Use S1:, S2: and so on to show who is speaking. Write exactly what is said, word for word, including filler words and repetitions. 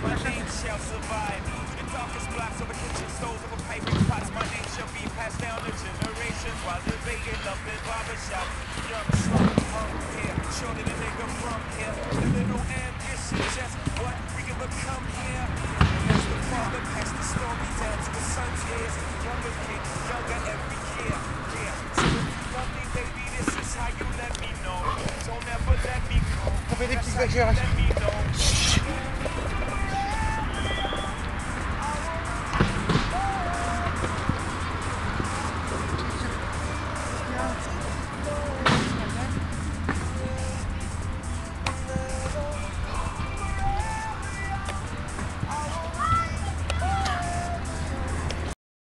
S1: my name shall survive. To the darkest blocks over kitchen stoves, over piping pots, my name shall be passed down to generations while debating up in barbershop. Young, strong, hung here, shorter than nigga from here. A little ambition, just what we can become here. As the father passed the story down to his son's ears, younger kid, younger every year. Yeah, so if you love me, baby, this is how you let me know. Don't ever let me go.
S2: On fait des petites
S1: That's how you
S2: exagérations.
S1: let me know.